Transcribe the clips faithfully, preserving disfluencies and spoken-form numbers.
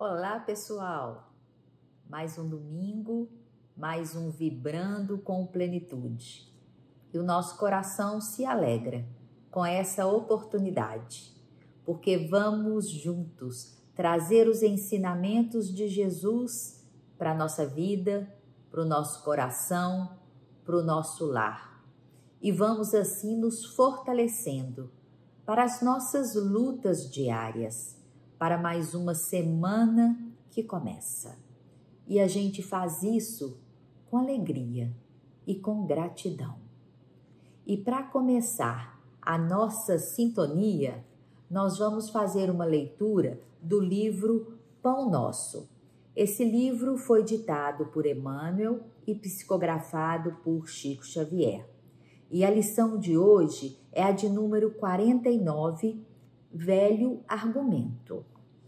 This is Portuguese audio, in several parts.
Olá, pessoal! Mais um domingo, mais um vibrando com plenitude. E o nosso coração se alegra com essa oportunidade, porque vamos juntos trazer os ensinamentos de Jesus para a nossa vida, para o nosso coração, para o nosso lar. E vamos assim nos fortalecendo para as nossas lutas diárias, para mais uma semana que começa. E a gente faz isso com alegria e com gratidão. E para começar a nossa sintonia, nós vamos fazer uma leitura do livro Pão Nosso. Esse livro foi ditado por Emmanuel e psicografado por Chico Xavier. E a lição de hoje é a de número quarenta e nove, Velho Argumento.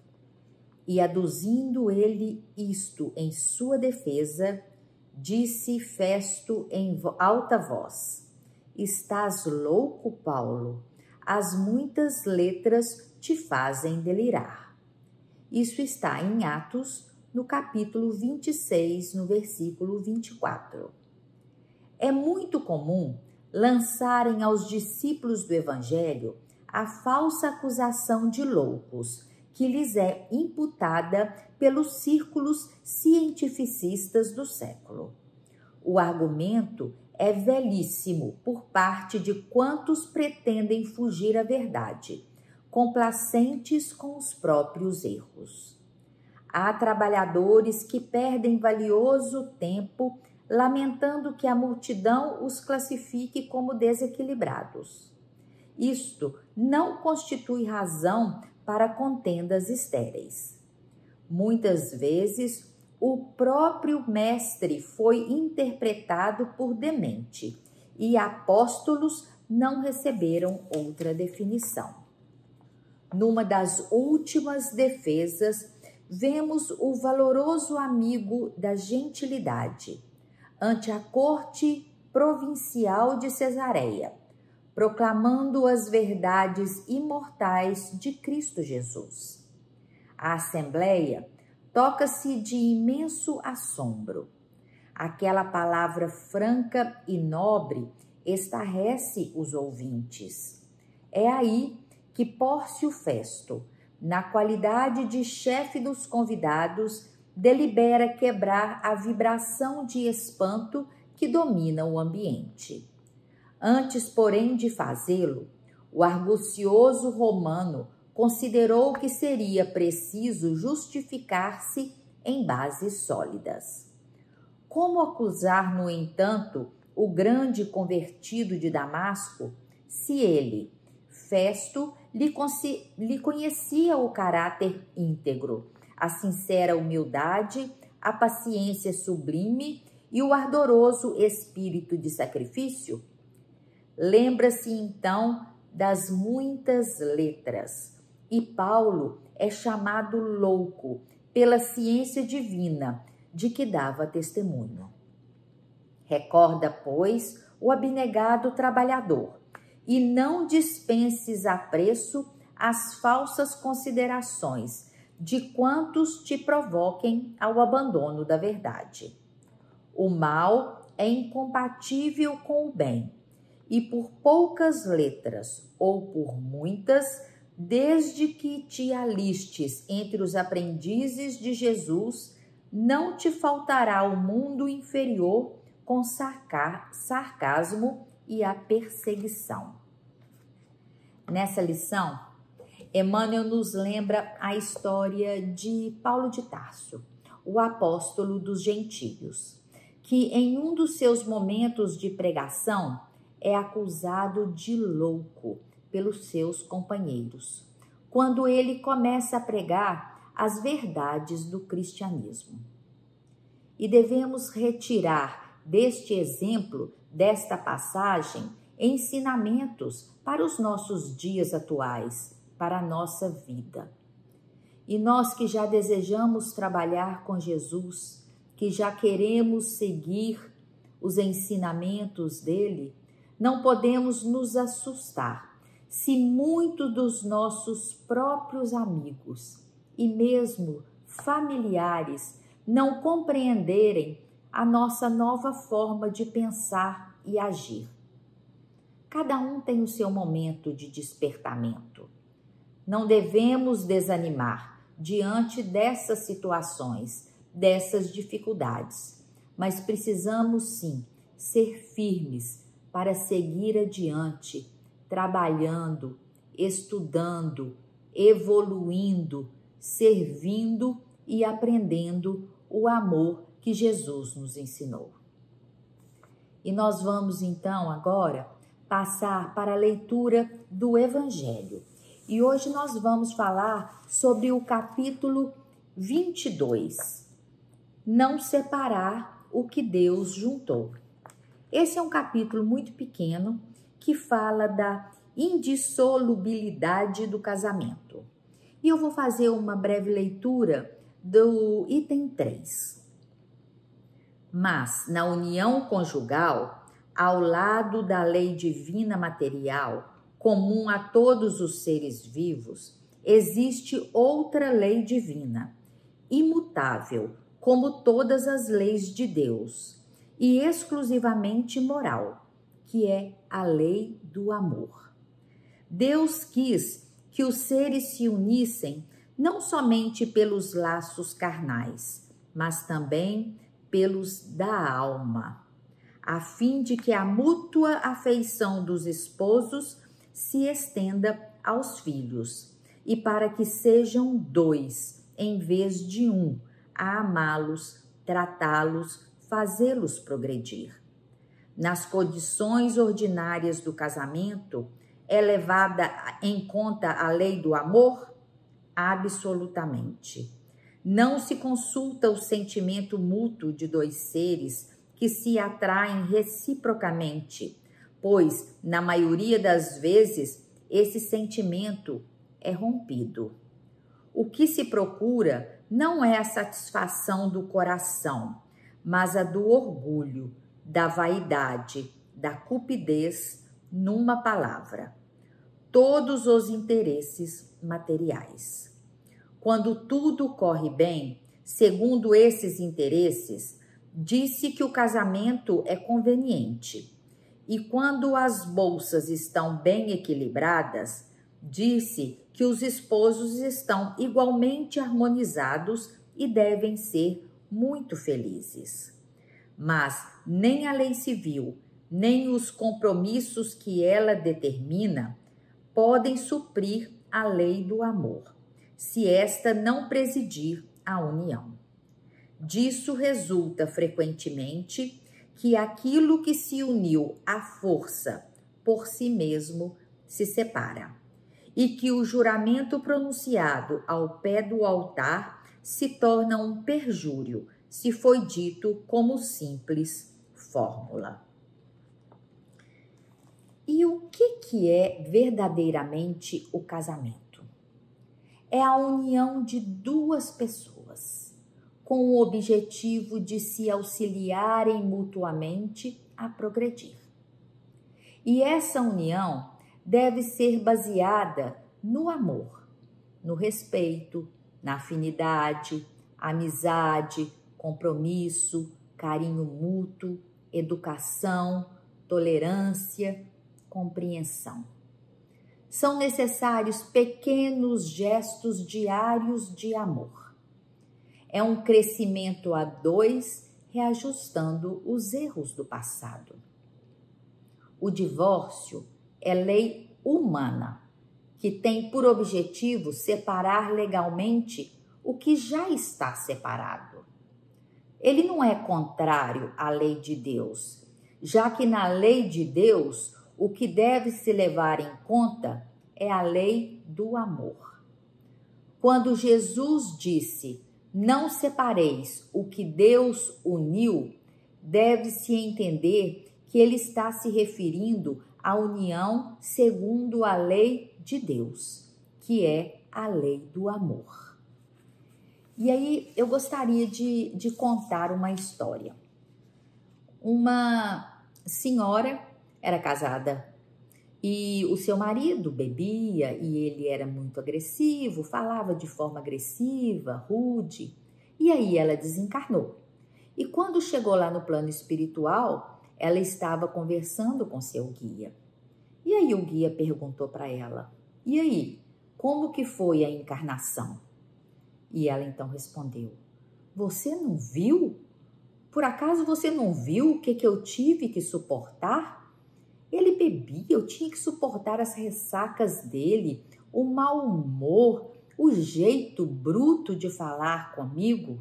E aduzindo ele isto em sua defesa, disse Festo em alta voz: Estás louco, Paulo? As muitas letras te fazem delirar. Isso está em Atos, no capítulo vinte e seis, no versículo vinte e quatro. É muito comum lançarem aos discípulos do Evangelho a falsa acusação de loucos, que lhes é imputada pelos círculos cientificistas do século. O argumento é velhíssimo por parte de quantos pretendem fugir à verdade, complacentes com os próprios erros. Há trabalhadores que perdem valioso tempo lamentando que a multidão os classifique como desequilibrados. Isto não constitui razão para contendas estéreis. Muitas vezes, o próprio mestre foi interpretado por demente e apóstolos não receberam outra definição. Numa das últimas defesas, vemos o valoroso amigo da gentilidade ante a corte provincial de Cesareia, proclamando as verdades imortais de Cristo Jesus. A assembleia toca-se de imenso assombro. Aquela palavra franca e nobre estarrece os ouvintes. É aí que Pórcio Festo, na qualidade de chefe dos convidados, delibera quebrar a vibração de espanto que domina o ambiente. Antes, porém, de fazê-lo, o argucioso romano considerou que seria preciso justificar-se em bases sólidas. Como acusar, no entanto, o grande convertido de Damasco, se ele, Festo, lhe, lhe conhecia o caráter íntegro, a sincera humildade, a paciência sublime e o ardoroso espírito de sacrifício? Lembra-se então das muitas letras, e Paulo é chamado louco pela ciência divina de que dava testemunho. Recorda, pois, o abnegado trabalhador, e não dispenses a preço as falsas considerações de quantos te provoquem ao abandono da verdade. O mal é incompatível com o bem, e por poucas letras ou por muitas, desde que te alistes entre os aprendizes de Jesus, não te faltará o mundo inferior com sarcasmo e a perseguição. Nessa lição, Emmanuel nos lembra a história de Paulo de Tarso, o apóstolo dos gentios, que em um dos seus momentos de pregação é acusado de louco pelos seus companheiros, quando ele começa a pregar as verdades do cristianismo. E devemos retirar deste exemplo, desta passagem, ensinamentos para os nossos dias atuais, para a nossa vida. E nós que já desejamos trabalhar com Jesus, que já queremos seguir os ensinamentos dele, não podemos nos assustar se muitos dos nossos próprios amigos e mesmo familiares não compreenderem a nossa nova forma de pensar e agir. Cada um tem o seu momento de despertamento. Não devemos desanimar diante dessas situações, dessas dificuldades, mas precisamos sim ser firmes para seguir adiante, trabalhando, estudando, evoluindo, servindo e aprendendo o amor que Jesus nos ensinou. E nós vamos então agora passar para a leitura do Evangelho. E hoje nós vamos falar sobre o capítulo vinte e dois. Não separar o que Deus juntou. Esse é um capítulo muito pequeno que fala da indissolubilidade do casamento. E eu vou fazer uma breve leitura do item três. Mas na união conjugal, ao lado da lei divina material, comum a todos os seres vivos, existe outra lei divina, imutável, como todas as leis de Deus, e exclusivamente moral, que é a lei do amor. Deus quis que os seres se unissem não somente pelos laços carnais, mas também pelos da alma, a fim de que a mútua afeição dos esposos se estenda aos filhos, e para que sejam dois, em vez de um, a amá-los, tratá-los, fazê-los progredir. Nas condições ordinárias do casamento, é levada em conta a lei do amor? Absolutamente. Não se consulta o sentimento mútuo de dois seres que se atraem reciprocamente, pois, na maioria das vezes, esse sentimento é rompido. O que se procura não é a satisfação do coração, mas a do orgulho, da vaidade, da cupidez, numa palavra, todos os interesses materiais. Quando tudo corre bem, segundo esses interesses, disse que o casamento é conveniente. E quando as bolsas estão bem equilibradas, disse que os esposos estão igualmente harmonizados e devem ser muito felizes. Mas nem a lei civil, nem os compromissos que ela determina podem suprir a lei do amor, se esta não presidir a união. Disso resulta frequentemente que aquilo que se uniu à força por si mesmo se separa, e que o juramento pronunciado ao pé do altar se torna um perjúrio, se foi dito como simples fórmula. E o que, que é verdadeiramente o casamento? É a união de duas pessoas, com o objetivo de se auxiliarem mutuamente a progredir. E essa união deve ser baseada no amor, no respeito, na afinidade, amizade, compromisso, carinho mútuo, educação, tolerância, compreensão. São necessários pequenos gestos diários de amor. É um crescimento a dois, reajustando os erros do passado. O divórcio é lei humana, que tem por objetivo separar legalmente o que já está separado. Ele não é contrário à lei de Deus, já que na lei de Deus o que deve se levar em conta é a lei do amor. Quando Jesus disse: "Não separeis o que Deus uniu", deve-se entender que ele está se referindo à união segundo a lei de Deus, que é a lei do amor. E aí eu gostaria de, de contar uma história. Uma senhora era casada E o seu marido bebia e ele era muito agressivo, falava de forma agressiva, rude. E aí ela desencarnou. E quando chegou lá no plano espiritual, ela estava conversando com seu guia. E aí o guia perguntou para ela: "E aí, como que foi a encarnação?" E ela então respondeu: "Você não viu? Por acaso você não viu o que, que eu tive que suportar? Ele bebia, eu tinha que suportar as ressacas dele, o mau humor, o jeito bruto de falar comigo."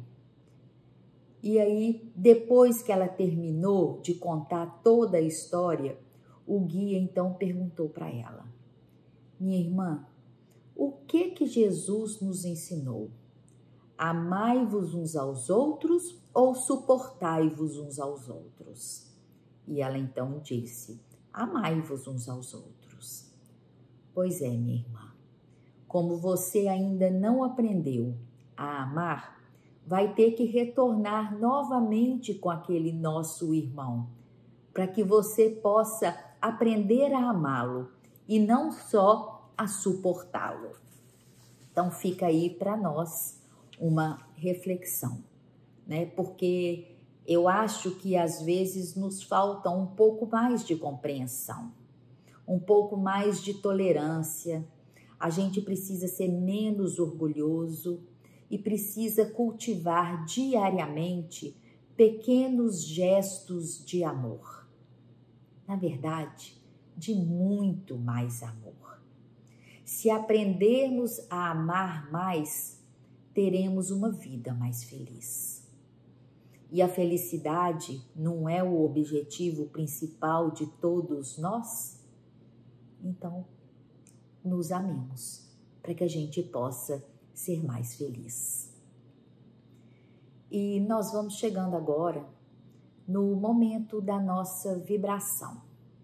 E aí, depois que ela terminou de contar toda a história, o guia então perguntou para ela: "Minha irmã, o que que Jesus nos ensinou? Amai-vos uns aos outros ou suportai-vos uns aos outros?" E ela então disse: "Amai-vos uns aos outros." Pois é, minha irmã, como você ainda não aprendeu a amar, vai ter que retornar novamente com aquele nosso irmão, para que você possa aprender a amá-lo e não só a suportá-lo. Então fica aí para nós uma reflexão, né? Porque eu acho que às vezes nos falta um pouco mais de compreensão, um pouco mais de tolerância. A gente precisa ser menos orgulhoso e precisa cultivar diariamente pequenos gestos de amor. Na verdade, de muito mais amor. Se aprendermos a amar mais, teremos uma vida mais feliz. E a felicidade não é o objetivo principal de todos nós? Então, nos amemos para que a gente possa ser mais feliz. E nós vamos chegando agora no momento da nossa vibração.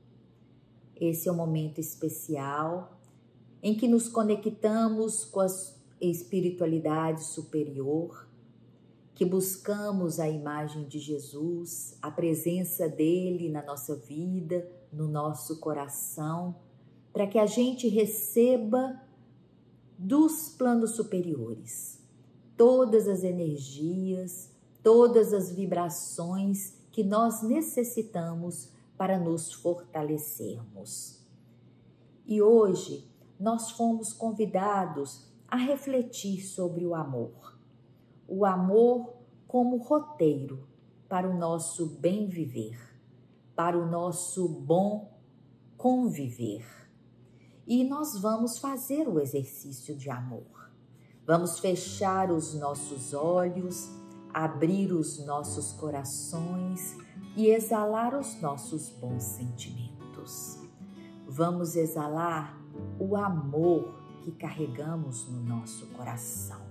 Esse é um momento especial em que nos conectamos com a espiritualidade superior, que buscamos a imagem de Jesus, a presença dele na nossa vida, no nosso coração, para que a gente receba dos planos superiores todas as energias, todas as vibrações que nós necessitamos para nos fortalecermos. E hoje nós fomos convidados a refletir sobre o amor. O amor como roteiro para o nosso bem viver, para o nosso bom conviver. E nós vamos fazer o exercício de amor. Vamos fechar os nossos olhos, abrir os nossos corações e exalar os nossos bons sentimentos. Vamos exalar o amor que carregamos no nosso coração.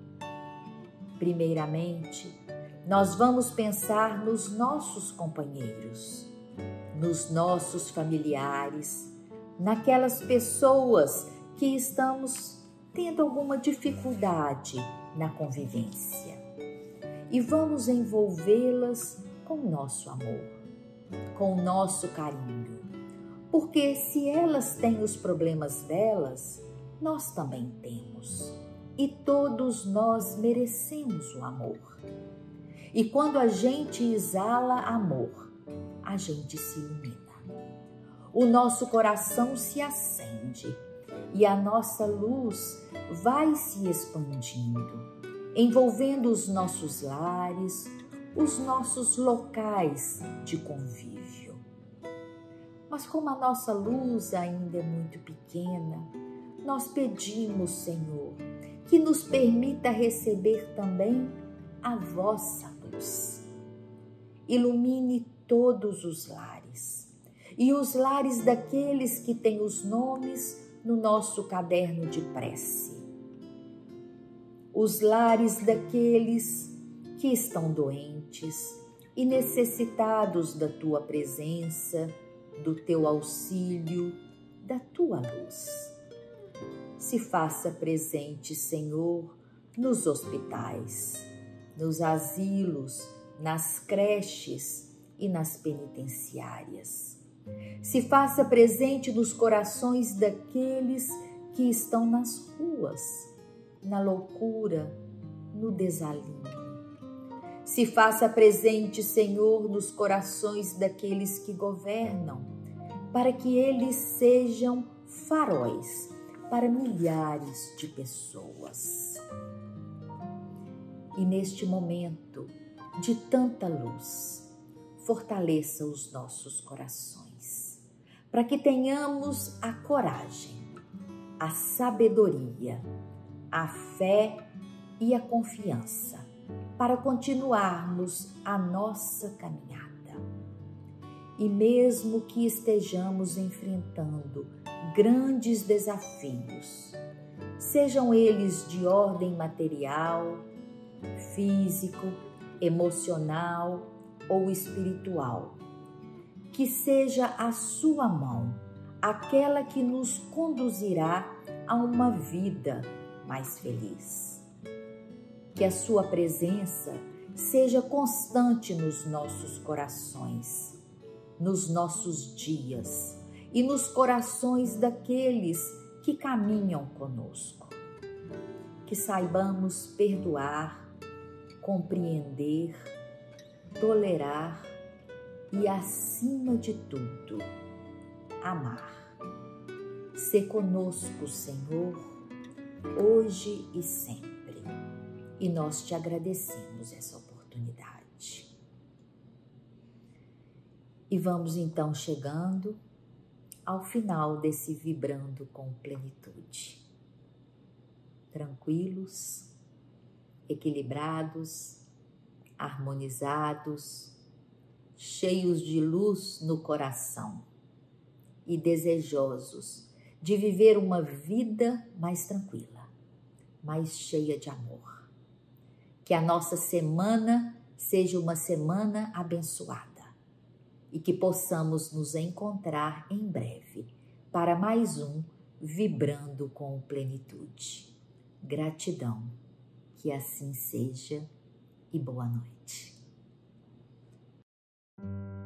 Primeiramente, nós vamos pensar nos nossos companheiros, nos nossos familiares, naquelas pessoas que estamos tendo alguma dificuldade na convivência. E vamos envolvê-las com o nosso amor, com o nosso carinho. Porque se elas têm os problemas delas, nós também temos. E todos nós merecemos o amor. E quando a gente exala amor, a gente se ilumina. O nosso coração se acende e a nossa luz vai se expandindo, envolvendo os nossos lares, os nossos locais de convívio. Mas como a nossa luz ainda é muito pequena, nós pedimos, Senhor, que nos permita receber também a vossa luz. Ilumine todos os lares e os lares daqueles que têm os nomes no nosso caderno de prece. Os lares daqueles que estão doentes e necessitados da tua presença, do teu auxílio, da tua luz. Se faça presente, Senhor, nos hospitais, nos asilos, nas creches e nas penitenciárias. Se faça presente nos corações daqueles que estão nas ruas, na loucura, no desalinho. Se faça presente, Senhor, nos corações daqueles que governam, para que eles sejam faróis para milhares de pessoas. E neste momento de tanta luz, fortaleça os nossos corações, para que tenhamos a coragem, a sabedoria, a fé e a confiança para continuarmos a nossa caminhada. E mesmo que estejamos enfrentando grandes desafios, sejam eles de ordem material, físico, emocional ou espiritual, que seja a sua mão aquela que nos conduzirá a uma vida mais feliz. Que a sua presença seja constante nos nossos corações, nos nossos dias e nos corações daqueles que caminham conosco. Que saibamos perdoar, compreender, tolerar e, acima de tudo, amar. Sê conosco, Senhor, hoje e sempre. E nós te agradecemos essa oportunidade. E vamos então chegando ao final desse Vibrando com Plenitude. Tranquilos, equilibrados, harmonizados, cheios de luz no coração e desejosos de viver uma vida mais tranquila, mais cheia de amor. Que a nossa semana seja uma semana abençoada e que possamos nos encontrar em breve para mais um Vibrando com Plenitude. Gratidão, que assim seja e boa noite.